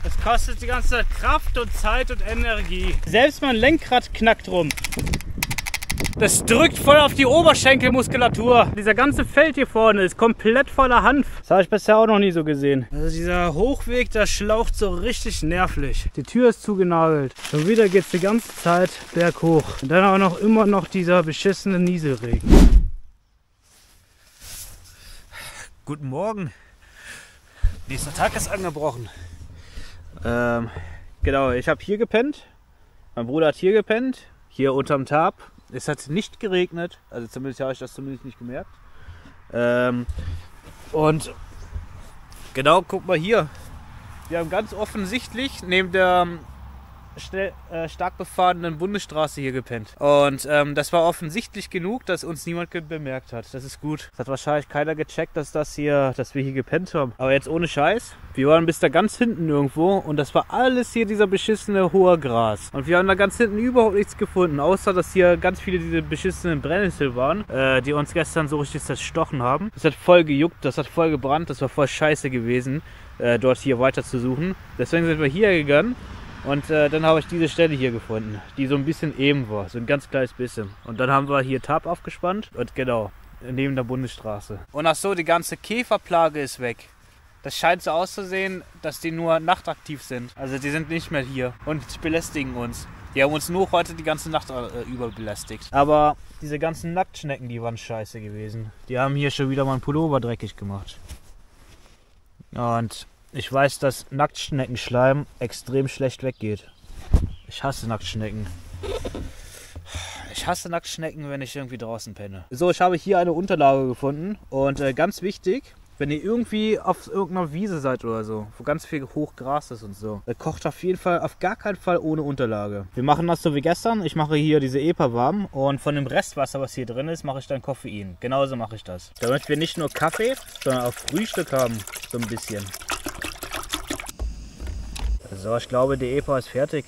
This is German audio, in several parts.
Das kostet die ganze Kraft und Zeit und Energie. Selbst mein Lenkrad knackt rum. Das drückt voll auf die Oberschenkelmuskulatur. Dieser ganze Feld hier vorne ist komplett voller Hanf. Das habe ich bisher auch noch nie so gesehen. Also dieser Hochweg, der schlaucht so richtig nervlich. Die Tür ist zugenagelt. Schon wieder geht es die ganze Zeit berghoch. Und dann auch noch immer noch dieser beschissene Nieselregen. Guten Morgen. Nächster Tag ist angebrochen. Genau, ich habe hier gepennt. Mein Bruder hat hier gepennt. Hier unterm Tarp. Es hat nicht geregnet, also zumindest habe ich das zumindest nicht gemerkt. Und genau, guck mal hier. Wir haben ganz offensichtlich neben der stark befahrenen Bundesstraße hier gepennt. Und das war offensichtlich genug, dass uns niemand bemerkt hat. Das ist gut. Das hat wahrscheinlich keiner gecheckt, dass wir hier gepennt haben. Aber jetzt ohne Scheiß. Wir waren bis da ganz hinten irgendwo und das war alles hier dieser beschissene hohe Gras. Und wir haben da ganz hinten überhaupt nichts gefunden, außer dass hier ganz viele diese beschissenen Brennnessel waren, die uns gestern so richtig zerstochen haben. Das hat voll gejuckt, das hat voll gebrannt, das war voll scheiße gewesen, dort hier weiter zu suchen. Deswegen sind wir hier gegangen. Und dann habe ich diese Stelle hier gefunden, die so ein bisschen eben war, so ein ganz kleines bisschen. Und dann haben wir hier Tarp aufgespannt und genau, neben der Bundesstraße. Und ach so, die ganze Käferplage ist weg. Das scheint so auszusehen, dass die nur nachtaktiv sind. Also die sind nicht mehr hier und belästigen uns. Die haben uns nur heute die ganze Nacht über belästigt. Aber diese ganzen Nacktschnecken, die waren scheiße gewesen. Die haben hier schon wieder mal einen Pullover dreckig gemacht. Und ich weiß, dass Nacktschneckenschleim extrem schlecht weggeht. Ich hasse Nacktschnecken. Ich hasse Nacktschnecken, wenn ich irgendwie draußen penne. So, ich habe hier eine Unterlage gefunden. Und ganz wichtig, wenn ihr irgendwie auf irgendeiner Wiese seid oder so, wo ganz viel Hochgras ist und so, kocht auf jeden Fall, auf gar keinen Fall ohne Unterlage. Wir machen das so wie gestern. Ich mache hier diese EPA warm und von dem Restwasser, was hier drin ist, mache ich dann Koffein. Genauso mache ich das. Damit wir nicht nur Kaffee, sondern auch Frühstück haben, so ein bisschen. So, ich glaube, die EPA ist fertig.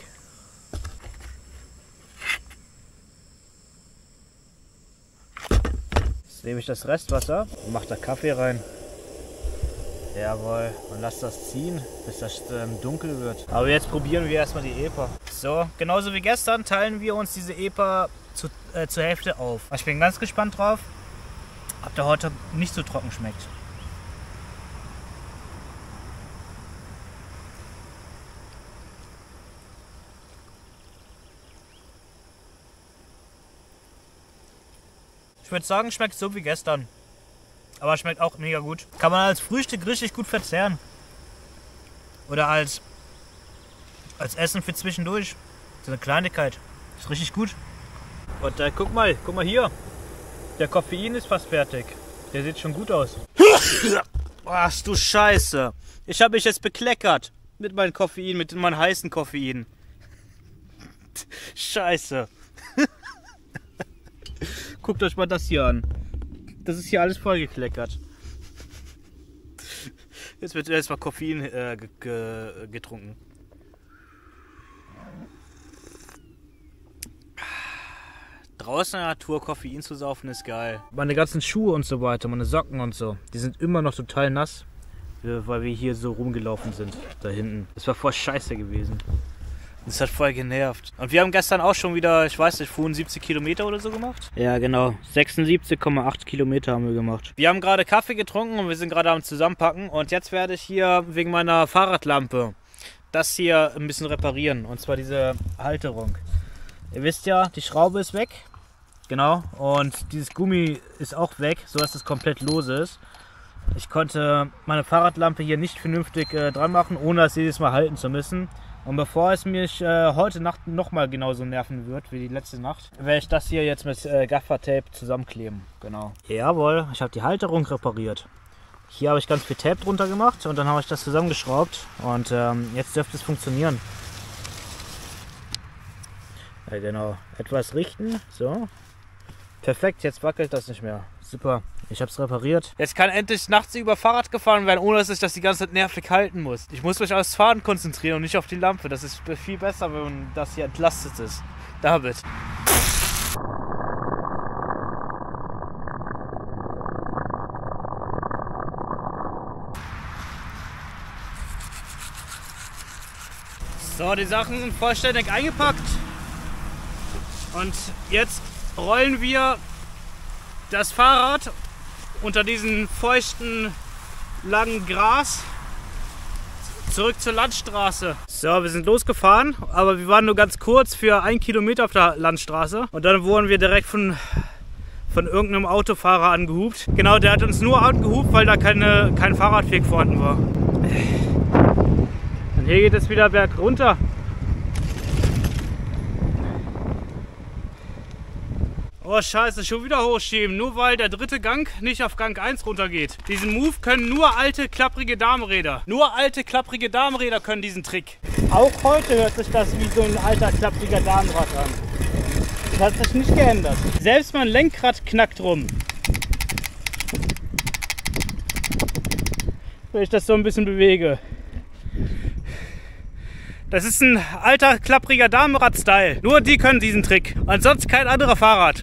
Jetzt nehme ich das Restwasser und mache da Kaffee rein. Jawohl, und lass das ziehen, bis das dunkel wird. Aber jetzt probieren wir erstmal die EPA. So, genauso wie gestern teilen wir uns diese EPA zur Hälfte auf. Ich bin ganz gespannt drauf, ob der heute nicht so trocken schmeckt. Ich würde sagen, schmeckt so wie gestern. Aber schmeckt auch mega gut. Kann man als Frühstück richtig gut verzehren. Oder als Essen für zwischendurch. So eine Kleinigkeit. Ist richtig gut. Und guck mal hier. Der Koffein ist fast fertig. Der sieht schon gut aus. Ach du Scheiße. Ich habe mich jetzt bekleckert. Mit meinem Koffein, mit meinem heißen Koffein. Scheiße. Guckt euch mal das hier an. Das ist hier alles voll gekleckert. Jetzt wird erstmal Koffein getrunken. Draußen in der Natur Koffein zu saufen ist geil. Meine ganzen Schuhe und so weiter, meine Socken und so, die sind immer noch total nass, weil wir hier so rumgelaufen sind, da hinten. Das war voll scheiße gewesen. Das hat voll genervt. Und wir haben gestern auch schon wieder, ich weiß nicht, 75 Kilometer oder so gemacht? Ja, genau. 76,8 Kilometer haben wir gemacht. Wir haben gerade Kaffee getrunken und wir sind gerade am Zusammenpacken. Und jetzt werde ich hier wegen meiner Fahrradlampe das hier ein bisschen reparieren. Und zwar diese Halterung. Ihr wisst ja, die Schraube ist weg. Genau. Und dieses Gummi ist auch weg, sodass es komplett lose ist. Ich konnte meine Fahrradlampe hier nicht vernünftig dran machen, ohne das jedes Mal halten zu müssen. Und bevor es mich heute Nacht nochmal genauso nerven wird wie die letzte Nacht, werde ich das hier jetzt mit Gaffertape zusammenkleben. Genau. Jawohl, ich habe die Halterung repariert. Hier habe ich ganz viel Tape drunter gemacht und dann habe ich das zusammengeschraubt. Und jetzt dürfte es funktionieren. Ja, genau. Etwas richten. So. Perfekt, jetzt wackelt das nicht mehr. Super. Ich habe es repariert. Jetzt kann endlich nachts über Fahrrad gefahren werden, ohne dass ich das die ganze Zeit nervig halten muss. Ich muss mich aufs Fahren konzentrieren und nicht auf die Lampe. Das ist viel besser, wenn das hier entlastet ist. David. So, die Sachen sind vollständig eingepackt. Und jetzt rollen wir das Fahrrad unter diesem feuchten, langen Gras zurück zur Landstraße. So, wir sind losgefahren, aber wir waren nur ganz kurz für 1 Kilometer auf der Landstraße. Und dann wurden wir direkt von irgendeinem Autofahrer angehupt. Genau, der hat uns nur angehupt, weil da kein Fahrradweg vorhanden war. Und hier geht es wieder berg runter. Oh scheiße, schon wieder hochschieben, nur weil der dritte Gang nicht auf Gang 1 runtergeht. Diesen Move können nur alte, klapprige Damenräder. Nur alte, klapprige Damenräder können diesen Trick. Auch heute hört sich das wie so ein alter, klappriger Damenrad an. Das hat sich nicht geändert. Selbst mein Lenkrad knackt rum. Wenn ich das so ein bisschen bewege. Das ist ein alter, klappriger Damenrad-Style. Nur die können diesen Trick. Und sonst kein anderer Fahrrad.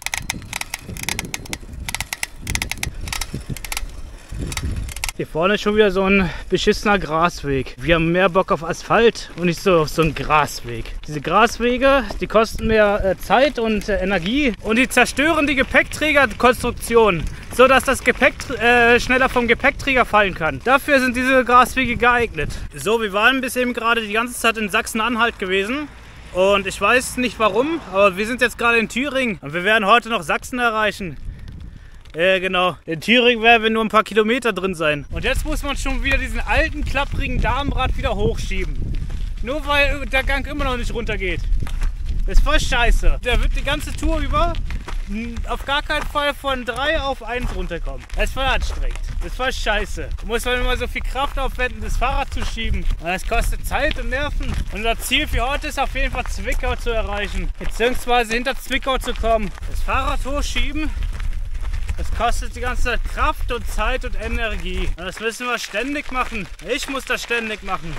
Hier vorne ist schon wieder so ein beschissener Grasweg. Wir haben mehr Bock auf Asphalt und nicht so auf so einen Grasweg. Diese Graswege, die kosten mehr Zeit und Energie und die zerstören die Gepäckträgerkonstruktion, so dass das Gepäck schneller vom Gepäckträger fallen kann. Dafür sind diese Graswege geeignet. So, wir waren bis eben gerade die ganze Zeit in Sachsen-Anhalt gewesen. Und ich weiß nicht warum, aber wir sind jetzt gerade in Thüringen und wir werden heute noch Sachsen erreichen. Genau. In Thüringen werden wir nur ein paar Kilometer drin sein. Und jetzt muss man schon wieder diesen alten, klapprigen Damenrad wieder hochschieben. Nur weil der Gang immer noch nicht runtergeht. Das ist voll scheiße. Der wird die ganze Tour über auf gar keinen Fall von 3 auf 1 runterkommen. Das ist voll anstrengend. Das ist voll scheiße. Da muss man immer so viel Kraft aufwenden, das Fahrrad zu schieben. Und das kostet Zeit und Nerven. Unser Ziel für heute ist auf jeden Fall Zwickau zu erreichen. Beziehungsweise hinter Zwickau zu kommen. Das Fahrrad hochschieben. Das kostet die ganze Zeit Kraft und Zeit und Energie. Und das müssen wir ständig machen. Ich muss das ständig machen.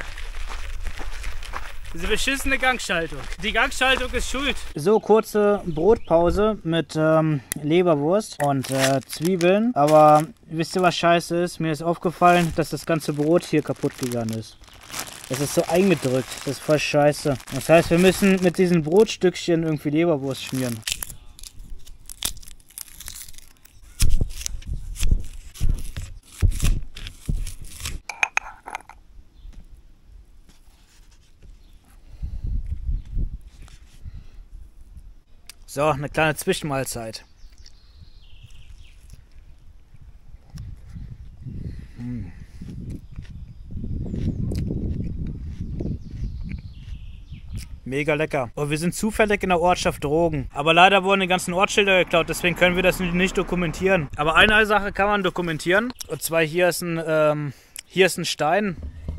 Diese beschissene Gangschaltung. Die Gangschaltung ist schuld. So, kurze Brotpause mit Leberwurst und Zwiebeln. Aber wisst ihr, was scheiße ist? Mir ist aufgefallen, dass das ganze Brot hier kaputt gegangen ist. Es ist so eingedrückt. Das ist voll scheiße. Das heißt, wir müssen mit diesen Brotstückchen irgendwie Leberwurst schmieren. So, eine kleine Zwischenmahlzeit. Mega lecker. Und wir sind zufällig in der Ortschaft Drogen. Aber leider wurden die ganzen Ortsschilder geklaut, deswegen können wir das nicht dokumentieren. Aber eine Sache kann man dokumentieren. Und zwar hier ist ein Stein.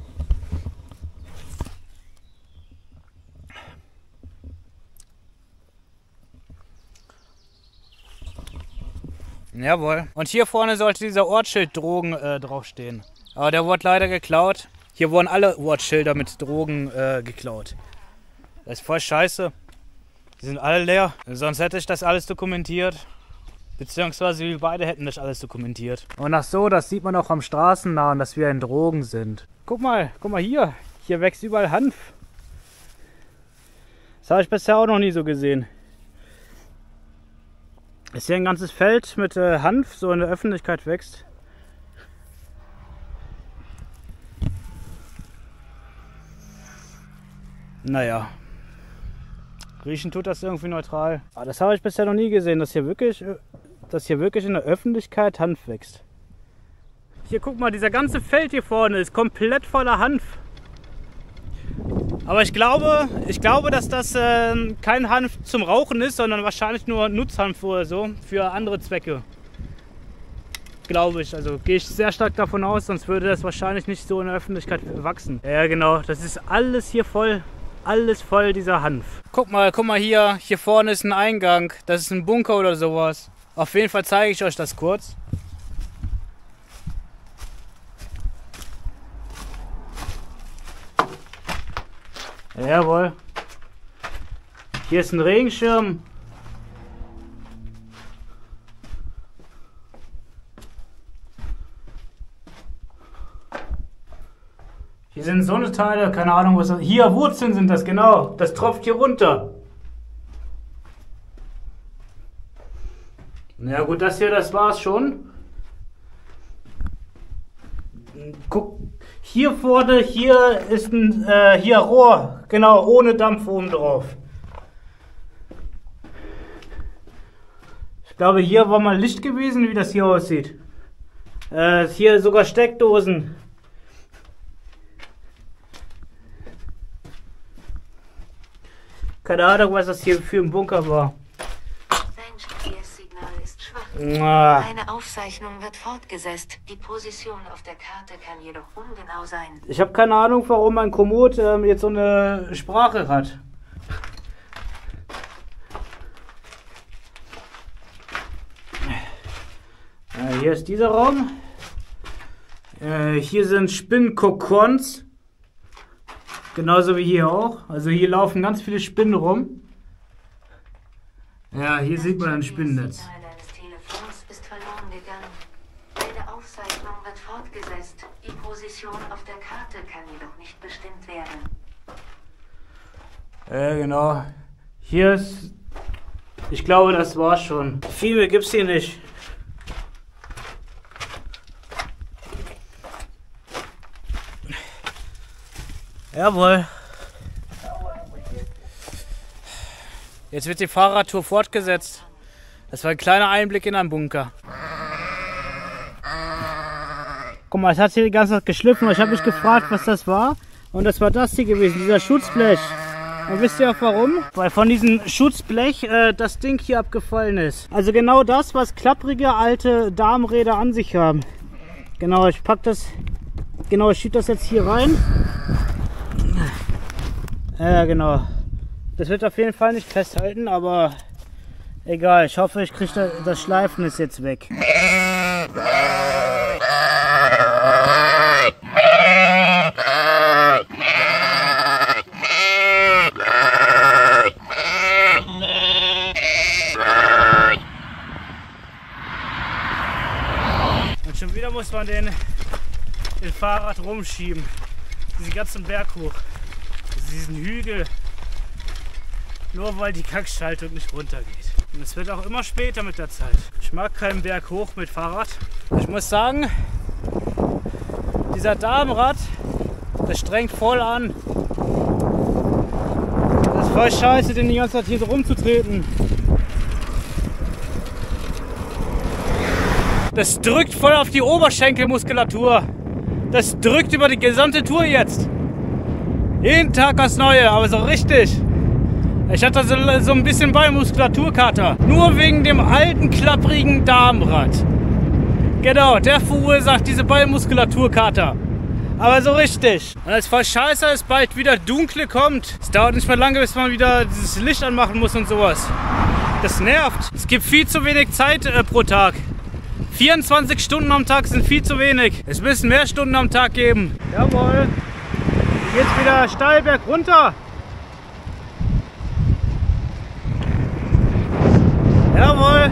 Jawohl. Und hier vorne sollte dieser Ortsschild Drogen draufstehen. Aber der wurde leider geklaut. Hier wurden alle Ortsschilder mit Drogen geklaut. Das ist voll scheiße. Die sind alle leer. Sonst hätte ich das alles dokumentiert. Beziehungsweise wir beide hätten das alles dokumentiert. Und ach so, das sieht man auch am Straßennahen, dass wir in Drogen sind. Guck mal hier. Hier wächst überall Hanf. Das habe ich bisher auch noch nie so gesehen. Ist hier ein ganzes Feld mit Hanf, so in der Öffentlichkeit wächst. Naja. Riechen tut das irgendwie neutral. Aber das habe ich bisher noch nie gesehen, dass hier wirklich in der Öffentlichkeit Hanf wächst. Hier guck mal, dieser ganze Feld hier vorne ist komplett voller Hanf. Aber ich glaube, dass das kein Hanf zum Rauchen ist, sondern wahrscheinlich nur Nutzhanf oder so für andere Zwecke. Glaube ich. Also gehe ich sehr stark davon aus, sonst würde das wahrscheinlich nicht so in der Öffentlichkeit wachsen. Ja genau, das ist alles hier voll. Alles voll dieser Hanf. Guck mal hier. Hier vorne ist ein Eingang. Das ist ein Bunker oder sowas. Auf jeden Fall zeige ich euch das kurz. Jawohl. Hier ist ein Regenschirm. Hier sind so eine Teile, keine Ahnung was das ist. Hier, Wurzeln sind das, genau. Das tropft hier runter. Na gut, das hier, das war's schon. Guck, hier vorne, hier ist ein hier Rohr, genau, ohne Dampf oben drauf. Ich glaube, hier war mal Licht gewesen, wie das hier aussieht. Hier sogar Steckdosen. Keine Ahnung, was das hier für ein Bunker war. Sein GPS-Signal ist schwach. Eine Aufzeichnung wird fortgesetzt. Die Position auf der Karte kann jedoch ungenau sein. Ich habe keine Ahnung, warum ein Komoot jetzt so eine Sprache hat. Hier ist dieser Raum. Hier sind Spinnenkokons. Genauso wie hier auch. Also hier laufen ganz viele Spinnen rum. Ja, hier sieht man ein Spinnennetz. Das Signal deines Telefons ist verloren gegangen. Eine Aufzeichnung wird fortgesetzt. Die Position auf der Karte kann jedoch nicht bestimmt werden. Genau. Hier ist... Ich glaube, das war's schon. Viel mehr gibt's hier nicht. Jawohl. Jetzt wird die Fahrradtour fortgesetzt. Das war ein kleiner Einblick in einen Bunker. Guck mal, es hat hier die ganze Zeit geschliffen. Ich habe mich gefragt, was das war. Und das war das hier gewesen, dieser Schutzblech. Und wisst ihr auch warum? Weil von diesem Schutzblech das Ding hier abgefallen ist. Also genau das, was klapprige alte Darmräder an sich haben. Genau, ich pack das, genau, ich schiebe das jetzt hier rein. Ja, genau. Das wird auf jeden Fall nicht festhalten, aber egal. Ich hoffe, ich kriege das Schleifen ist jetzt weg. Und schon wieder muss man den Fahrrad rumschieben. Diesen ganzen Berg hoch. Diesen Hügel. Nur weil die Kackschaltung nicht runtergeht. Und es wird auch immer später mit der Zeit. Ich mag keinen Berg hoch mit Fahrrad. Ich muss sagen, dieser Darmrad, das strengt voll an. Das ist voll scheiße, den die ganze Zeit hier so rumzutreten. Das drückt voll auf die Oberschenkelmuskulatur. Das drückt über die gesamte Tour jetzt. Jeden Tag was Neues, aber so richtig. Ich hatte so ein bisschen Beinmuskulaturkater. Nur wegen dem alten, klapprigen Darmrad. Genau, der verursacht diese Beinmuskulaturkater. Aber so richtig. Und das voll scheiße ist, bald wieder Dunkle kommt. Es dauert nicht mehr lange, bis man wieder dieses Licht anmachen muss und sowas. Das nervt. Es gibt viel zu wenig Zeit pro Tag. 24 Stunden am Tag sind viel zu wenig. Es müssen mehr Stunden am Tag geben. Jawohl. Hier geht's wieder steil berg runter. Jawohl.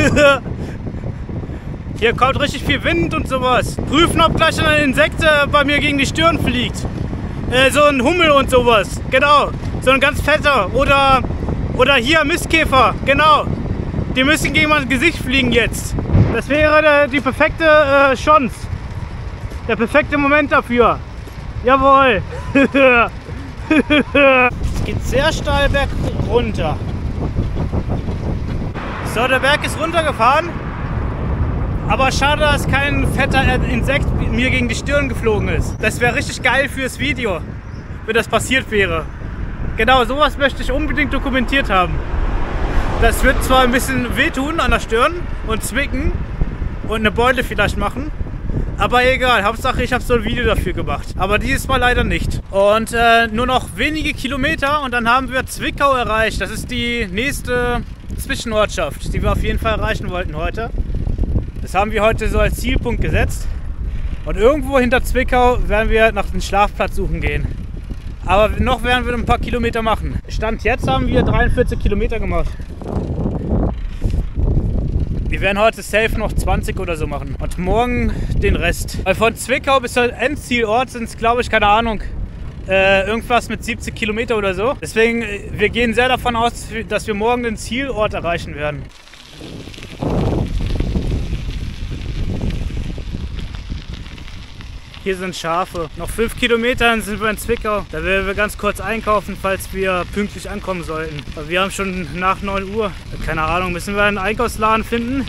Hier kommt richtig viel Wind und sowas. Prüfen, ob gleich ein Insekt bei mir gegen die Stirn fliegt. So ein Hummel und sowas. Genau. So ein ganz fetter. Oder hier Mistkäfer. Genau. Die müssen gegen mein Gesicht fliegen jetzt. Das wäre die perfekte Chance. Der perfekte Moment dafür. Jawohl. Es geht sehr steil berg runter. So, der Berg ist runtergefahren. Aber schade, dass kein fetter Insekt mir gegen die Stirn geflogen ist. Das wäre richtig geil fürs Video, wenn das passiert wäre. Genau, sowas möchte ich unbedingt dokumentiert haben. Das wird zwar ein bisschen wehtun an der Stirn und zwicken und eine Beule vielleicht machen. Aber egal, Hauptsache ich habe so ein Video dafür gemacht. Aber dieses Mal leider nicht. Und nur noch wenige Kilometer und dann haben wir Zwickau erreicht. Das ist die nächste Zwischenortschaft, die wir auf jeden Fall erreichen wollten heute. Das haben wir heute so als Zielpunkt gesetzt. Und irgendwo hinter Zwickau werden wir nach dem Schlafplatz suchen gehen. Aber noch werden wir ein paar Kilometer machen. Stand jetzt haben wir 43 Kilometer gemacht. Wir werden heute safe noch 20 oder so machen und morgen den Rest. Weil von Zwickau bis zum Endzielort sind es, glaube ich, keine Ahnung, irgendwas mit 70 Kilometer oder so. Deswegen, wir gehen sehr davon aus, dass wir morgen den Zielort erreichen werden. Hier sind Schafe. Noch 5 Kilometer, dann sind wir in Zwickau. Da werden wir ganz kurz einkaufen, falls wir pünktlich ankommen sollten. Aber wir haben schon nach 9 Uhr. Keine Ahnung, müssen wir einen Einkaufsladen finden,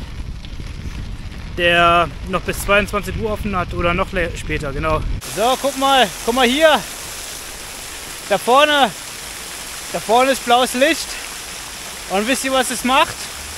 der noch bis 22 Uhr offen hat oder noch später, genau. So, guck mal hier. Da vorne ist blaues Licht. Und wisst ihr, was es macht?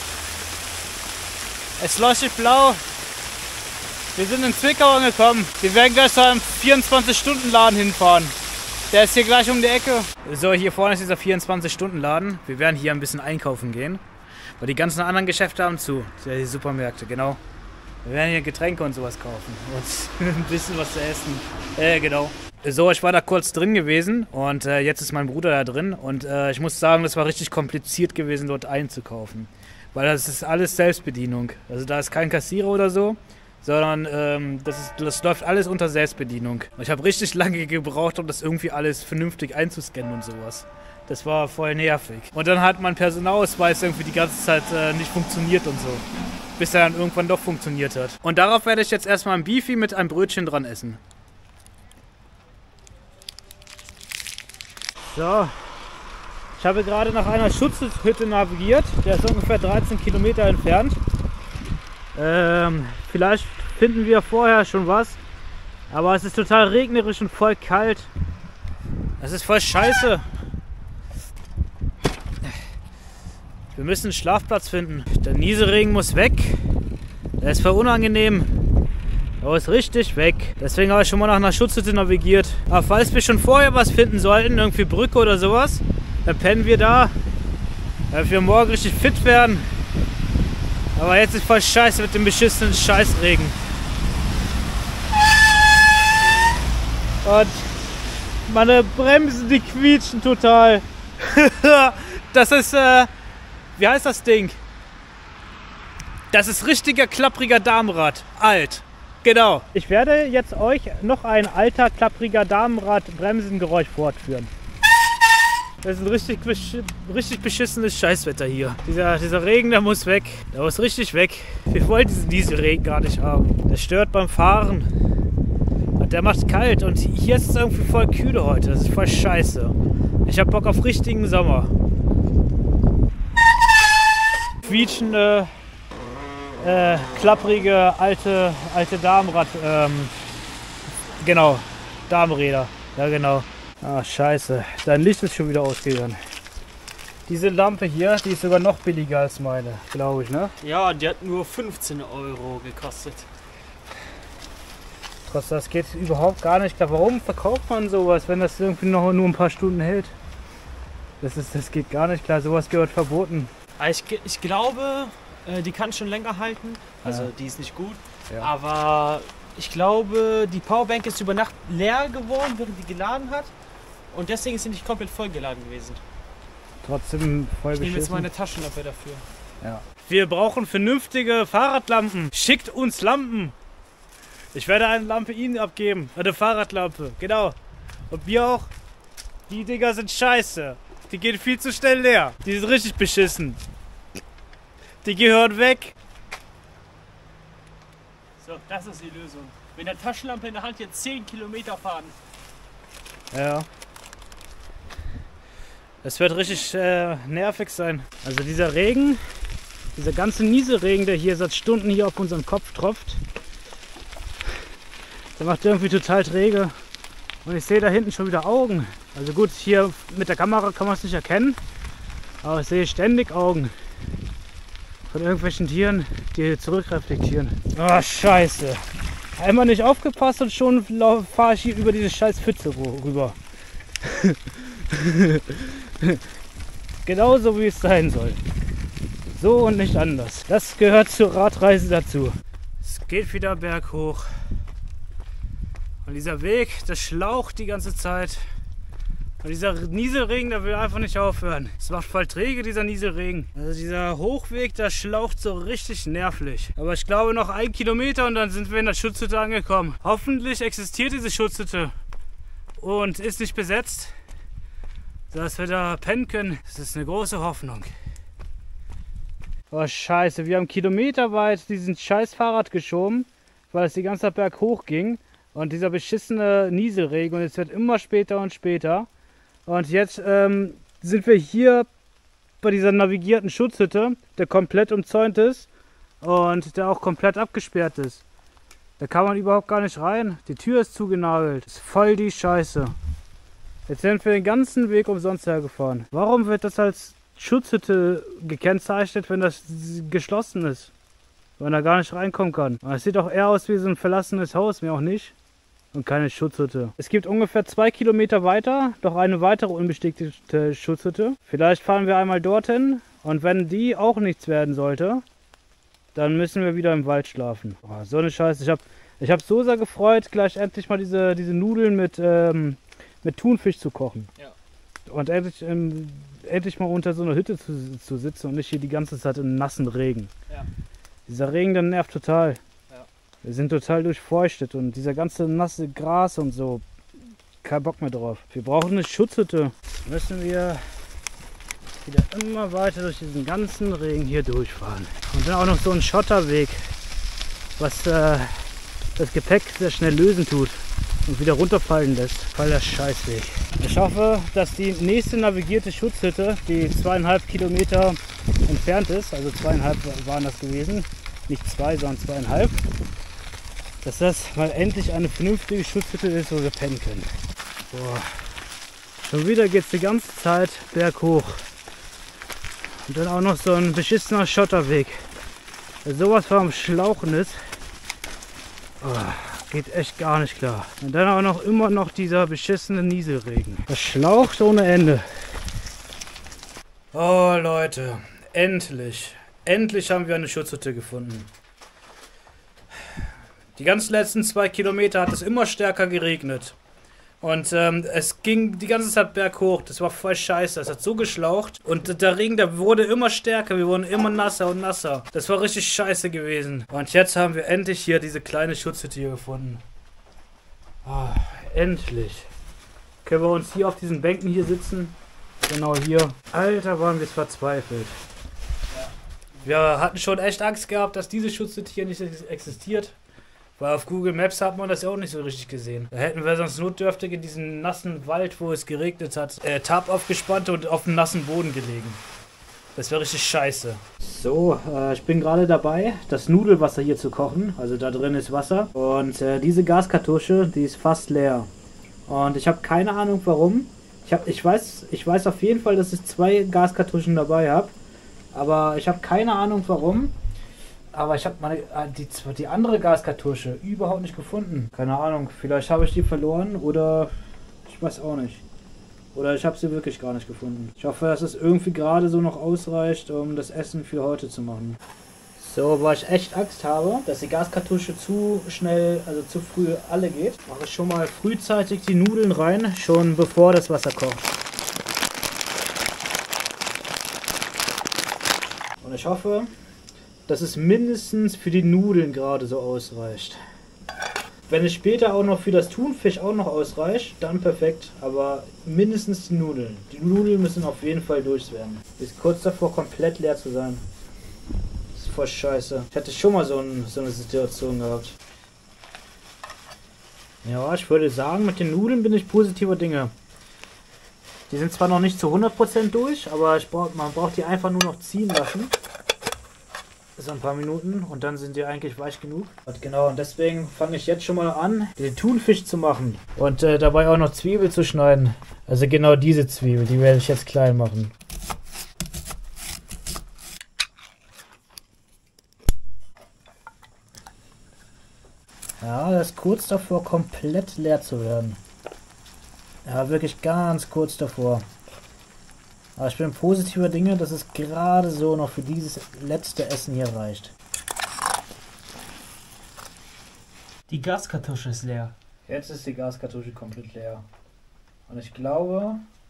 Es leuchtet blau. Wir sind in Zwickau angekommen. Wir werden gleich zu einem 24-Stunden-Laden hinfahren. Der ist hier gleich um die Ecke. So, hier vorne ist dieser 24-Stunden-Laden. Wir werden hier ein bisschen einkaufen gehen. Weil die ganzen anderen Geschäfte haben zu. Die Supermärkte, genau. Wir werden hier Getränke und sowas kaufen. Und ein bisschen was zu essen. Genau. So, ich war da kurz drin gewesen. Und jetzt ist mein Bruder da drin. Und ich muss sagen, das war richtig kompliziert gewesen, dort einzukaufen. Weil das ist alles Selbstbedienung. Also da ist kein Kassierer oder so. Sondern das läuft alles unter Selbstbedienung. Ich habe richtig lange gebraucht, um das irgendwie alles vernünftig einzuscannen und sowas. Das war voll nervig. Und dann hat mein Personalausweis irgendwie die ganze Zeit nicht funktioniert und so. Bis er dann irgendwann doch funktioniert hat. Und darauf werde ich jetzt erstmal ein Beefy mit einem Brötchen dran essen. So. Ich habe gerade nach einer Schutzhütte navigiert. Der ist ungefähr 13 Kilometer entfernt. Vielleicht finden wir vorher schon was, aber es ist total regnerisch und voll kalt. Es ist voll scheiße. Wir müssen einen Schlafplatz finden. Der Nieselregen muss weg. Der ist voll unangenehm. Aber ist richtig weg. Deswegen habe ich schon mal nach einer Schutzhütte navigiert. Aber falls wir schon vorher was finden sollten, irgendwie Brücke oder sowas, dann pennen wir da, damit wir morgen richtig fit werden. Aber jetzt ist voll scheiße mit dem beschissenen Scheißregen. Und meine Bremsen, die quietschen total. Das ist, wie heißt das Ding? Das ist richtiger klappriger Damenrad. Alt. Genau. Ich werde jetzt euch noch ein alter klappriger Damenrad-Bremsengeräusch fortführen. Das ist ein richtig beschissenes Scheißwetter hier. Dieser Regen, der muss weg. Der muss richtig weg. Wir wollen diesen Dieselregen gar nicht haben. Der stört beim Fahren. Und der macht kalt. Und hier ist es irgendwie voll kühl heute. Das ist voll scheiße. Ich hab Bock auf richtigen Sommer. Quietschende, klapprige, alte Damenrad. Genau. Damenräder. Ja, genau. Ah, scheiße. Dein Licht ist schon wieder ausgegangen. Diese Lampe hier, die ist sogar noch billiger als meine, glaube ich, ne? Ja, die hat nur 15 € gekostet. Trotzdem, das geht überhaupt gar nicht klar. Warum verkauft man sowas, wenn das irgendwie noch nur ein paar Stunden hält? Das geht gar nicht klar. Sowas gehört verboten. Ich glaube, die kann schon länger halten. Also ja. Die ist nicht gut. Ja. Aber ich glaube, die Powerbank ist über Nacht leer geworden, während die geladen hat. Und deswegen ist sie nicht komplett voll geladen gewesen. Trotzdem voll beschissen. Ich nehme jetzt meine Taschenlampe dafür. Ja. Wir brauchen vernünftige Fahrradlampen. Schickt uns Lampen. Ich werde eine Lampe Ihnen abgeben. Eine Fahrradlampe. Genau. Und wir auch. Die Dinger sind scheiße. Die gehen viel zu schnell leer. Die sind richtig beschissen. Die gehören weg. So, das ist die Lösung. Mit der Taschenlampe in der Hand jetzt 10 Kilometer fahren. Ja. Es wird richtig nervig sein. Also dieser Regen, dieser ganze Nieselregen, der hier seit Stunden hier auf unseren Kopf tropft, der macht irgendwie total träge. Und ich sehe da hinten schon wieder Augen. Also gut, hier mit der Kamera kann man es nicht erkennen, aber ich sehe ständig Augen von irgendwelchen Tieren, die zurückreflektieren. Ah, scheiße. Einmal nicht aufgepasst und schon fahre ich hier über diese scheiß Pfütze rüber. Genauso wie es sein soll. So und nicht anders. Das gehört zur Radreise dazu. Es geht wieder berghoch. Und dieser Weg, das schlaucht die ganze Zeit. Und dieser Nieselregen, der will einfach nicht aufhören. Es macht voll träge, dieser Nieselregen. Also dieser Hochweg, der schlaucht so richtig nervlich. Aber ich glaube noch 1 Kilometer und dann sind wir in der Schutzhütte angekommen. Hoffentlich existiert diese Schutzhütte und ist nicht besetzt, sodass wir da pennen können. Das ist eine große Hoffnung. Oh scheiße, wir haben kilometerweit diesen scheiß Fahrrad geschoben, weil es die ganze Zeit berghoch ging. Und dieser beschissene Nieselregen und es wird immer später und später. Und jetzt sind wir hier bei dieser navigierten Schutzhütte, der komplett umzäunt ist und der auch komplett abgesperrt ist. Da kann man überhaupt gar nicht rein. Die Tür ist zugenagelt. Das ist voll die Scheiße. Jetzt sind wir den ganzen Weg umsonst hergefahren. Warum wird das als Schutzhütte gekennzeichnet, wenn das geschlossen ist? Wenn man da gar nicht reinkommen kann. Es sieht auch eher aus wie so ein verlassenes Haus, mir auch nicht. Und keine Schutzhütte. Es gibt ungefähr 2 Kilometer weiter noch eine weitere unbestätigte Schutzhütte. Vielleicht fahren wir einmal dorthin und wenn die auch nichts werden sollte, dann müssen wir wieder im Wald schlafen. Oh, so eine Scheiße. Ich hab so sehr gefreut, gleich endlich mal diese Nudeln mit Thunfisch zu kochen. Ja. Und endlich mal unter so einer Hütte zu sitzen und nicht hier die ganze Zeit im nassen Regen. Ja. Dieser Regen, der nervt total. Wir sind total durchfeuchtet und dieser ganze nasse Gras und so, kein Bock mehr drauf. Wir brauchen eine Schutzhütte. Müssen wir wieder immer weiter durch diesen ganzen Regen hier durchfahren. Und dann auch noch so ein Schotterweg, was das Gepäck sehr schnell lösen tut und wieder runterfallen lässt. Voll der Scheißweg. Ich hoffe, dass die nächste navigierte Schutzhütte, die 2,5 Kilometer entfernt ist, also 2,5 waren das gewesen, nicht 2, sondern 2,5, dass das mal endlich eine vernünftige Schutzhütte ist, wo wir pennen können. Boah. Schon wieder geht es die ganze Zeit berghoch. Und dann auch noch so ein beschissener Schotterweg, der sowas vom Schlauchen ist. Oh, geht echt gar nicht klar. Und dann auch noch immer noch dieser beschissene Nieselregen. Das schlaucht ohne Ende. Oh Leute, endlich. Endlich haben wir eine Schutzhütte gefunden. Die ganzen letzten 2 Kilometer hat es immer stärker geregnet. Und es ging die ganze Zeit berghoch. Das war voll scheiße. Es hat so geschlaucht. Und der Regen, der wurde immer stärker. Wir wurden immer nasser und nasser. Das war richtig scheiße gewesen. Und jetzt haben wir endlich hier diese kleine Schutzhütte hier gefunden. Oh, endlich. Können wir uns hier auf diesen Bänken hier sitzen. Genau hier. Alter, waren wir verzweifelt. Wir hatten schon echt Angst gehabt, dass diese Schutzhütte hier nicht existiert. Weil auf Google Maps hat man das ja auch nicht so richtig gesehen. Da hätten wir sonst notdürftig in diesem nassen Wald, wo es geregnet hat, Tarp aufgespannt und auf dem nassen Boden gelegen. Das wäre richtig scheiße. So, ich bin gerade dabei, das Nudelwasser hier zu kochen. Also da drin ist Wasser. Und diese Gaskartusche, die ist fast leer. Und ich habe keine Ahnung warum. Ich weiß auf jeden Fall, dass ich 2 Gaskartuschen dabei habe. Aber ich habe keine Ahnung warum. Aber ich habe die andere Gaskartusche überhaupt nicht gefunden. Keine Ahnung, vielleicht habe ich die verloren oder ich weiß auch nicht. Oder ich habe sie wirklich gar nicht gefunden. Ich hoffe, dass es irgendwie gerade so noch ausreicht, um das Essen für heute zu machen. So, weil ich echt Angst habe, dass die Gaskartusche zu schnell, also zu früh alle geht, mache ich schon mal frühzeitig die Nudeln rein, schon bevor das Wasser kocht. Und ich hoffe, dass es mindestens für die Nudeln gerade so ausreicht. Wenn es später auch noch für das Thunfisch auch noch ausreicht, dann perfekt. Aber mindestens die Nudeln. Die Nudeln müssen auf jeden Fall durch werden. Ist kurz davor, komplett leer zu sein. Das ist voll scheiße. Ich hatte schon mal so eine Situation gehabt. Ja, ich würde sagen, mit den Nudeln bin ich positiver Dinge. Die sind zwar noch nicht zu 100% durch, aber man braucht die einfach nur noch ziehen lassen. So ein paar Minuten und dann sind die eigentlich weich genug. Und genau, und deswegen fange ich jetzt schon mal an, den Thunfisch zu machen. Und dabei auch noch Zwiebel zu schneiden. Also genau diese Zwiebel, die werde ich jetzt klein machen. Ja, das ist kurz davor, komplett leer zu werden. Ja, wirklich ganz kurz davor. Aber ich bin positiver Dinge, dass es gerade so noch für dieses letzte Essen hier reicht. Die Gaskartusche ist leer. Jetzt ist die Gaskartusche komplett leer. Und ich glaube,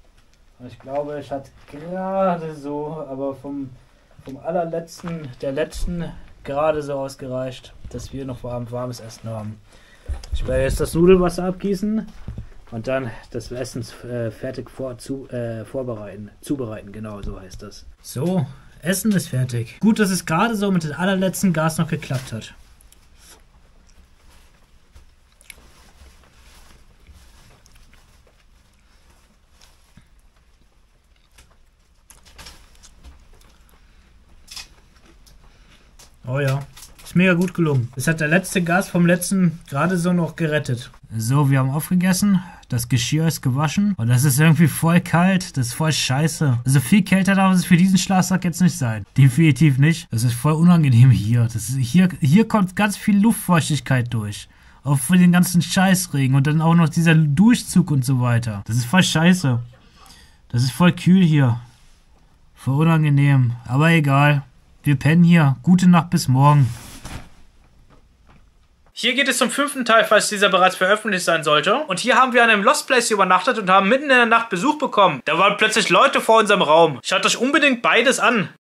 Ich glaube, es hat gerade so, aber vom allerletzten, der letzten gerade so ausgereicht, dass wir noch warmes Essen haben. Ich werde jetzt das Nudelwasser abgießen und dann das Essen fertig zubereiten, genau so heißt das. So, Essen ist fertig. Gut, dass es gerade so mit dem allerletzten Gas noch geklappt hat. Oh ja, ist mega gut gelungen. Es hat der letzte Gas vom letzten gerade so noch gerettet. So, wir haben aufgegessen. Das Geschirr ist gewaschen. Und das ist irgendwie voll kalt. Das ist voll scheiße. Also viel kälter darf es für diesen Schlafsack jetzt nicht sein. Definitiv nicht. Das ist voll unangenehm hier. Das ist, hier kommt ganz viel Luftfeuchtigkeit durch. Auch für den ganzen Scheißregen. Und dann auch noch dieser Durchzug und so weiter. Das ist voll scheiße. Das ist voll kühl hier. Voll unangenehm. Aber egal. Wir pennen hier. Gute Nacht bis morgen. Hier geht es zum 5. Teil, falls dieser bereits veröffentlicht sein sollte. Und hier haben wir an einem Lost Place übernachtet und haben mitten in der Nacht Besuch bekommen. Da waren plötzlich Leute vor unserem Raum. Schaut euch unbedingt beides an.